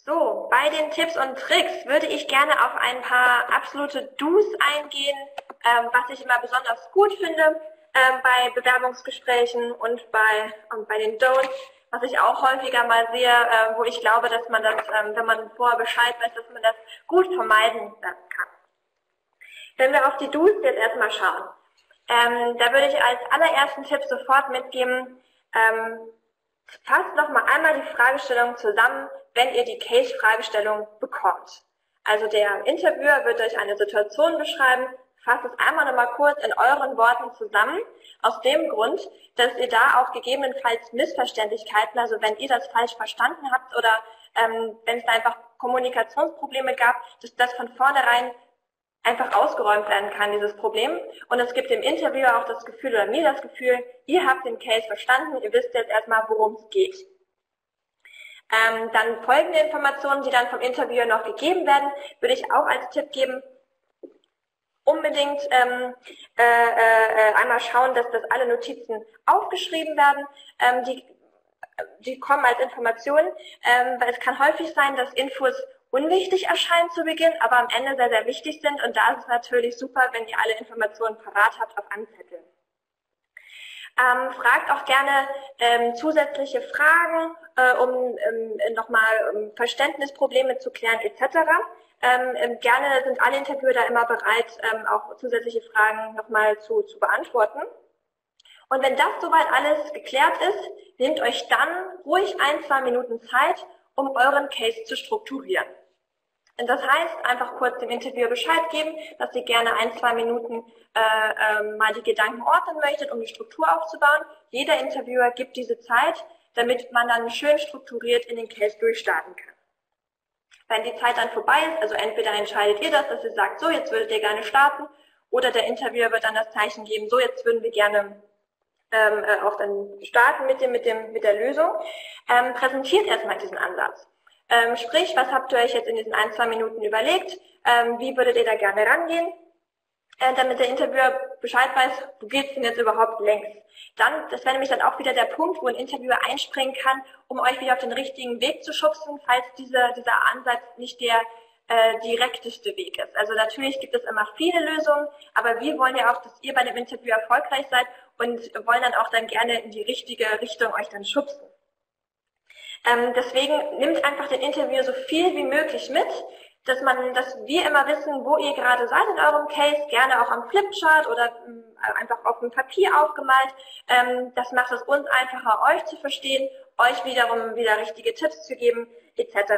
So, bei den Tipps und Tricks würde ich gerne auf ein paar absolute Do's eingehen, was ich immer besonders gut finde bei Bewerbungsgesprächen und bei den Don'ts, was ich auch häufiger mal sehe, wo ich glaube, dass man das, wenn man vorher Bescheid weiß, dass man das gut vermeiden kann. Wenn wir auf die Do's jetzt erstmal schauen, da würde ich als allerersten Tipp sofort mitgeben, fasst nochmal einmal die Fragestellung zusammen, wenn ihr die Case-Fragestellung bekommt. Also der Interviewer wird euch eine Situation beschreiben, fasst es einmal nochmal kurz in euren Worten zusammen, aus dem Grund, dass ihr da auch gegebenenfalls Missverständlichkeiten, also wenn ihr das falsch verstanden habt oder wenn es da einfach Kommunikationsprobleme gab, dass das von vornherein einfach ausgeräumt werden kann, dieses Problem. Und es gibt dem Interviewer auch das Gefühl, oder mir das Gefühl, ihr habt den Case verstanden, ihr wisst jetzt erstmal, worum es geht. Dann folgende Informationen, die dann vom Interviewer noch gegeben werden, würde ich auch als Tipp geben, unbedingt einmal schauen, dass das alle Notizen aufgeschrieben werden. Die kommen als Informationen, weil es kann häufig sein, dass Infos unwichtig erscheinen zu Beginn, aber am Ende sehr, sehr wichtig sind. Und da ist es natürlich super, wenn ihr alle Informationen parat habt auf Anzetteln. Fragt auch gerne zusätzliche Fragen, um nochmal Verständnisprobleme zu klären etc. Gerne sind alle Interviewer da immer bereit, auch zusätzliche Fragen nochmal zu beantworten. Und wenn das soweit alles geklärt ist, nehmt euch dann ruhig 1-2 Minuten Zeit, um euren Case zu strukturieren. Und das heißt, einfach kurz dem Interviewer Bescheid geben, dass ihr gerne 1-2 Minuten mal die Gedanken ordnen möchtet, um die Struktur aufzubauen. Jeder Interviewer gibt diese Zeit, damit man dann schön strukturiert in den Case durchstarten kann. Wenn die Zeit dann vorbei ist, also entweder entscheidet ihr das, dass ihr sagt, so, jetzt würdet ihr gerne starten, oder der Interviewer wird dann das Zeichen geben, so, jetzt würden wir gerne auch dann starten mit der Lösung. Präsentiert erstmal diesen Ansatz. Sprich, was habt ihr euch jetzt in diesen 1-2 Minuten überlegt? Wie würdet ihr da gerne rangehen? Damit der Interviewer Bescheid weiß, wo geht's denn jetzt überhaupt längst? Das wäre nämlich dann auch wieder der Punkt, wo ein Interviewer einspringen kann, um euch wieder auf den richtigen Weg zu schubsen, falls dieser Ansatz nicht der direkteste Weg ist. Also natürlich gibt es immer viele Lösungen, aber wir wollen ja auch, dass ihr bei dem Interview erfolgreich seid und wollen dann auch dann gerne in die richtige Richtung euch dann schubsen. Deswegen nehmt einfach den Interviewer so viel wie möglich mit, dass wir immer wissen, wo ihr gerade seid in eurem Case, gerne auch am Flipchart oder einfach auf dem Papier aufgemalt. Das macht es uns einfacher, euch zu verstehen, euch wiederum wieder richtige Tipps zu geben, etc.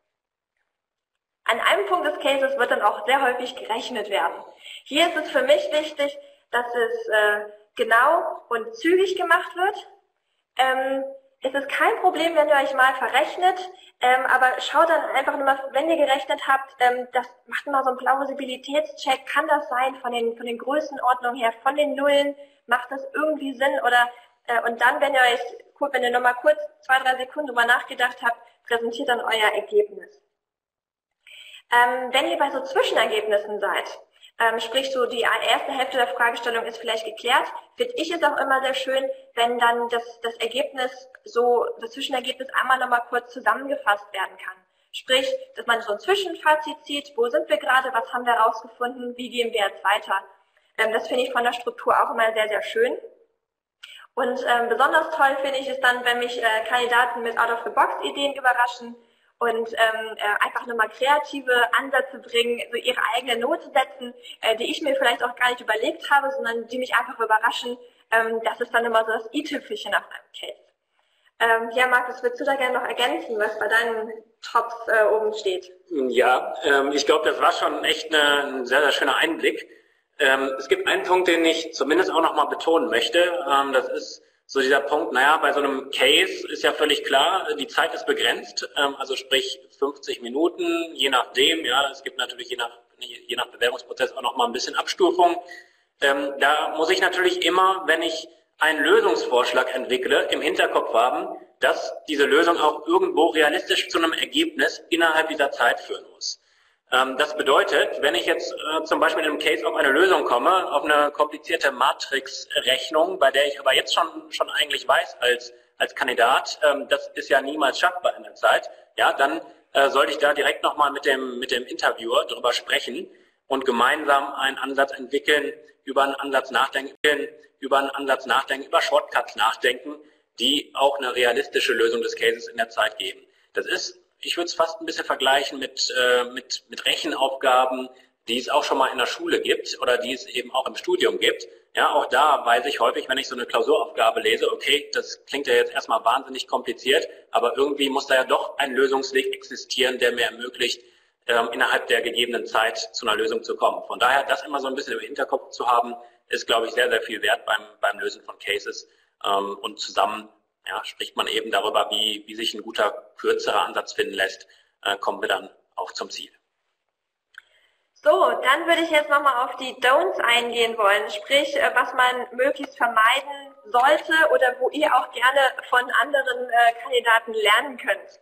An einem Punkt des Cases wird dann auch sehr häufig gerechnet werden. Hier ist es für mich wichtig, dass es genau und zügig gemacht wird. Es ist kein Problem, wenn ihr euch mal verrechnet, aber schaut dann einfach nur mal, wenn ihr gerechnet habt, macht mal so einen Plausibilitätscheck. Kann das sein von den Größenordnungen her, von den Nullen? Macht das irgendwie Sinn? Oder und dann, wenn ihr nochmal kurz 2-3 Sekunden drüber nachgedacht habt, präsentiert dann euer Ergebnis. Wenn ihr bei so Zwischenergebnissen seid, sprich so die erste Hälfte der Fragestellung ist vielleicht geklärt, finde ich es auch immer sehr schön, wenn dann das Zwischenergebnis einmal nochmal kurz zusammengefasst werden kann. Sprich, dass man so ein Zwischenfazit zieht, wo sind wir gerade, was haben wir herausgefunden, wie gehen wir jetzt weiter. Das finde ich von der Struktur auch immer sehr, sehr schön. Und besonders toll finde ich es dann, wenn mich Kandidaten mit Out-of-the-Box-Ideen überraschen und einfach nochmal kreative Ansätze bringen, so ihre eigene Note setzen, die ich mir vielleicht auch gar nicht überlegt habe, sondern die mich einfach überraschen. Das ist dann immer so das i-Tüpfelchen auf einem Case. Ja, Markus, würdest du da gerne noch ergänzen, was bei deinen Tops oben steht? Ja, ich glaube, das war schon echt ein sehr, sehr schöner Einblick. Es gibt einen Punkt, den ich zumindest auch nochmal betonen möchte. Das ist so dieser Punkt, bei so einem Case ist ja völlig klar, die Zeit ist begrenzt, also sprich 50 Minuten, je nachdem, ja, es gibt natürlich je nach Bewerbungsprozess auch nochmal ein bisschen Abstufung. Da muss ich natürlich immer, wenn ich einen Lösungsvorschlag entwickle, im Hinterkopf haben, dass diese Lösung auch irgendwo realistisch zu einem Ergebnis innerhalb dieser Zeit führen muss. Das bedeutet, wenn ich jetzt zum Beispiel in einem Case auf eine Lösung komme, auf eine komplizierte Matrix-Rechnung, bei der ich aber jetzt schon eigentlich weiß als Kandidat, das ist ja niemals schaffbar in der Zeit, ja, dann sollte ich da direkt nochmal mit dem Interviewer drüber sprechen und gemeinsam einen Ansatz entwickeln, über einen Ansatz nachdenken, über Shortcuts nachdenken, die auch eine realistische Lösung des Cases in der Zeit geben. Das ist, ich würde es fast ein bisschen vergleichen mit Rechenaufgaben, die es auch schon mal in der Schule gibt oder die es eben auch im Studium gibt. Ja, auch da weiß ich häufig, wenn ich so eine Klausuraufgabe lese, okay, das klingt ja jetzt erstmal wahnsinnig kompliziert, aber irgendwie muss da ja doch ein Lösungsweg existieren, der mir ermöglicht, innerhalb der gegebenen Zeit zu einer Lösung zu kommen. Von daher, das immer so ein bisschen im Hinterkopf zu haben, ist, glaube ich, sehr, sehr viel wert beim Lösen von Cases. Und zusammen spricht man eben darüber, wie sich ein guter, kürzerer Ansatz finden lässt, kommen wir dann auch zum Ziel. So, dann würde ich jetzt nochmal auf die Don'ts eingehen wollen, sprich, was man möglichst vermeiden sollte oder wo ihr auch gerne von anderen Kandidaten lernen könnt.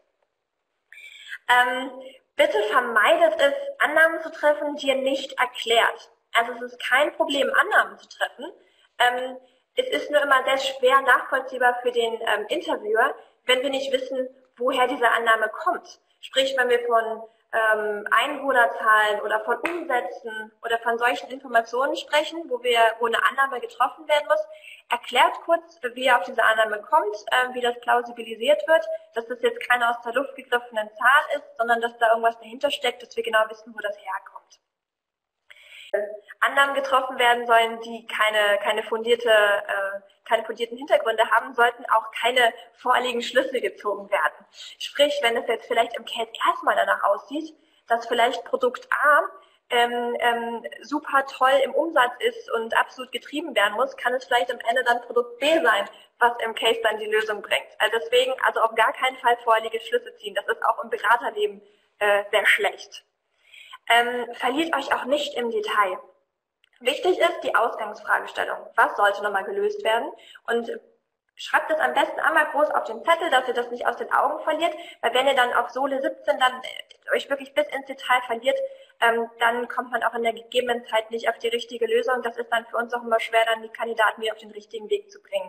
Bitte vermeidet es, Annahmen zu treffen, die ihr nicht erklärt. Also es ist kein Problem, Annahmen zu treffen. Es ist nur immer sehr schwer nachvollziehbar für den Interviewer, wenn wir nicht wissen, woher diese Annahme kommt. Sprich, wenn wir von Einwohnerzahlen oder von Umsätzen oder von solchen Informationen sprechen, wo eine Annahme getroffen werden muss, erklärt kurz, wie ihr auf diese Annahme kommt, wie das plausibilisiert wird, dass das jetzt keine aus der Luft gegriffene Zahl ist, sondern dass da irgendwas dahinter steckt, dass wir genau wissen, wo das herkommt. Annahmen getroffen werden sollen, die keine fundierten Hintergründe haben, sollten auch keine vorliegenden Schlüsse gezogen werden. Sprich, wenn es jetzt vielleicht im Case erstmal danach aussieht, dass vielleicht Produkt A super toll im Umsatz ist und absolut getrieben werden muss, kann es vielleicht am Ende dann Produkt B sein, was im Case dann die Lösung bringt. Also deswegen auf gar keinen Fall vorliegende Schlüsse ziehen. Das ist auch im Beraterleben sehr schlecht. Verliert euch auch nicht im Detail. Wichtig ist die Ausgangsfragestellung. Was sollte nochmal gelöst werden? Und schreibt das am besten einmal groß auf den Zettel, dass ihr das nicht aus den Augen verliert, weil wenn ihr dann auf Sohle 17 dann euch wirklich bis ins Detail verliert, dann kommt man auch in der gegebenen Zeit nicht auf die richtige Lösung. Das ist dann für uns auch immer schwer, dann die Kandidaten wieder auf den richtigen Weg zu bringen.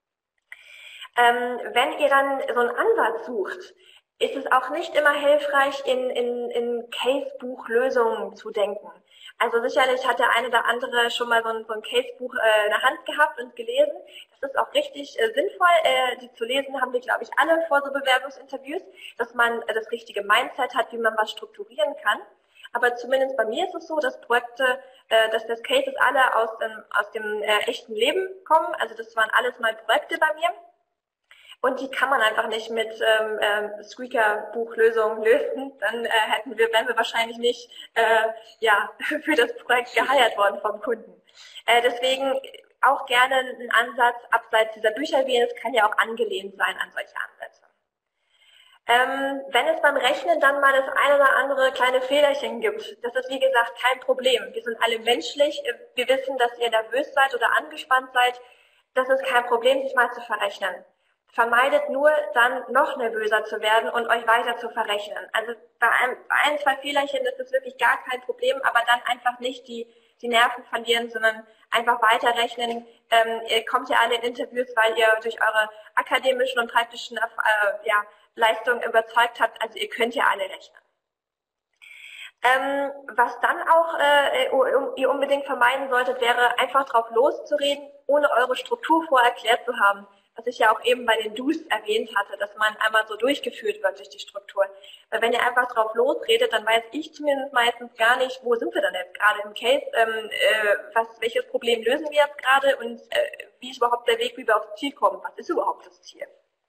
Wenn ihr dann so einen Ansatz sucht, ist es auch nicht immer hilfreich, in Case-Buch-Lösungen zu denken. Also sicherlich hat der eine oder andere schon mal so ein Case-Buch in der Hand gehabt und gelesen. Das ist auch richtig sinnvoll. Die zu lesen haben wir, glaube ich, alle vor so Bewerbungsinterviews, dass man das richtige Mindset hat, wie man was strukturieren kann. Aber zumindest bei mir ist es so, dass Projekte, dass das Cases alle aus dem echten Leben kommen. Also das waren alles mal Projekte bei mir. Und die kann man einfach nicht mit Squeaker-Buchlösungen lösen. Dann wären wir wahrscheinlich nicht für das Projekt geheiert worden vom Kunden. Deswegen auch gerne einen Ansatz abseits dieser Bücher wählen. Es kann ja auch angelehnt sein an solche Ansätze. Wenn es beim Rechnen dann mal das eine oder andere kleine Fehlerchen gibt, das ist wie gesagt kein Problem. Wir sind alle menschlich. Wir wissen, dass ihr nervös seid oder angespannt seid. Das ist kein Problem, sich mal zu verrechnen. Vermeidet nur, dann noch nervöser zu werden und euch weiter zu verrechnen. Also bei ein, zwei Fehlerchen ist es wirklich gar kein Problem, aber dann einfach nicht die Nerven verlieren, sondern einfach weiterrechnen. Ihr kommt ja alle in Interviews, weil ihr durch eure akademischen und praktischen Leistungen überzeugt habt. Also ihr könnt ja alle rechnen. Was dann auch ihr unbedingt vermeiden solltet, wäre einfach drauf loszureden, ohne eure Struktur vorher erklärt zu haben. Was ich ja auch eben bei den Do's erwähnt hatte, dass man einmal so durchgeführt wird durch die Struktur. Weil wenn ihr einfach drauf losredet, dann weiß ich zumindest meistens gar nicht, wo sind wir denn jetzt gerade im Case, welches Problem lösen wir jetzt gerade und wie ist überhaupt der Weg, wie wir aufs Ziel kommen, was ist überhaupt das Ziel.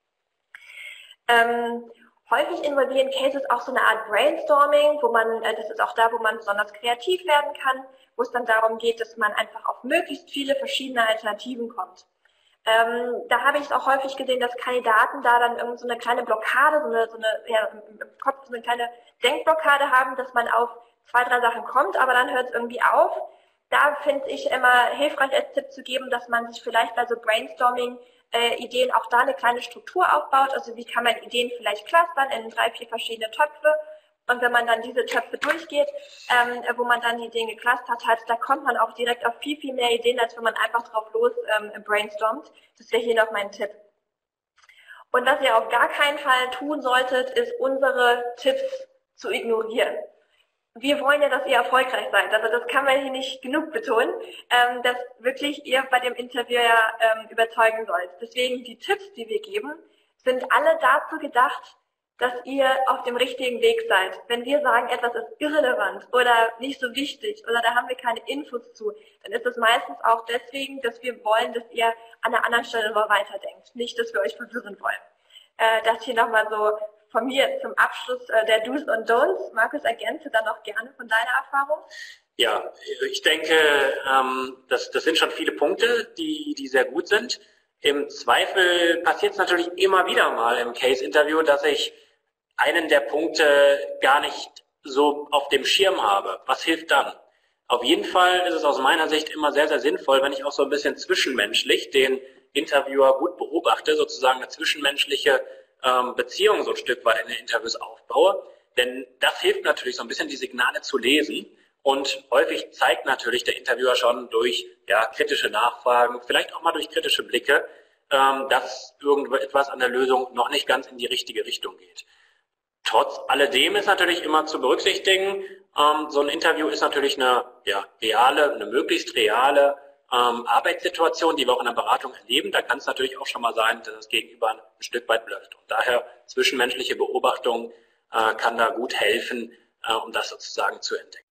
Häufig involvieren Cases auch so eine Art Brainstorming, das ist auch da, wo man besonders kreativ werden kann, wo es dann darum geht, dass man einfach auf möglichst viele verschiedene Alternativen kommt. Da habe ich es auch häufig gesehen, dass Kandidaten da dann irgend so eine kleine Blockade, im Kopf so eine kleine Denkblockade haben, dass man auf 2, 3 Sachen kommt, aber dann hört es irgendwie auf. Da finde ich immer hilfreich als Tipp zu geben, dass man sich vielleicht bei so Brainstorming-Ideen auch da eine kleine Struktur aufbaut. Also wie kann man Ideen vielleicht clustern in 3, 4 verschiedene Töpfe. Und wenn man dann diese Töpfe durchgeht, wo man dann die Ideen geclustert hat, da kommt man auch direkt auf viel, viel mehr Ideen, als wenn man einfach drauf los brainstormt. Das wäre hier noch mein Tipp. Und was ihr auf gar keinen Fall tun solltet, ist unsere Tipps zu ignorieren. Wir wollen ja, dass ihr erfolgreich seid. Also das kann man hier nicht genug betonen, dass wirklich ihr bei dem Interview ja überzeugen sollt. Deswegen die Tipps, die wir geben, sind alle dazu gedacht, dass ihr auf dem richtigen Weg seid. Wenn wir sagen, etwas ist irrelevant oder nicht so wichtig oder da haben wir keine Infos zu, dann ist es meistens auch deswegen, dass wir wollen, dass ihr an einer anderen Stelle mal weiterdenkt. Nicht, dass wir euch verwirren wollen. Das hier nochmal so von mir zum Abschluss der Do's und Don'ts. Markus, ergänze dann noch gerne von deiner Erfahrung. Ja, ich denke, das sind schon viele Punkte, die sehr gut sind. Im Zweifel passiert es natürlich immer wieder mal im Case-Interview, dass ich einen der Punkte gar nicht so auf dem Schirm habe. Was hilft dann? Auf jeden Fall ist es aus meiner Sicht immer sehr, sehr sinnvoll, wenn ich auch so ein bisschen zwischenmenschlich den Interviewer gut beobachte, sozusagen eine zwischenmenschliche Beziehung so ein Stück weit in den Interviews aufbaue. Denn das hilft natürlich so ein bisschen, die Signale zu lesen. Und häufig zeigt natürlich der Interviewer schon durch kritische Nachfragen, vielleicht auch mal durch kritische Blicke, dass irgendetwas an der Lösung noch nicht ganz in die richtige Richtung geht. Trotz alledem ist natürlich immer zu berücksichtigen, so ein Interview ist natürlich eine möglichst reale Arbeitssituation, die wir auch in der Beratung erleben. Da kann es natürlich auch schon mal sein, dass das Gegenüber ein Stück weit blufft. Und daher zwischenmenschliche Beobachtung kann da gut helfen, um das sozusagen zu entdecken.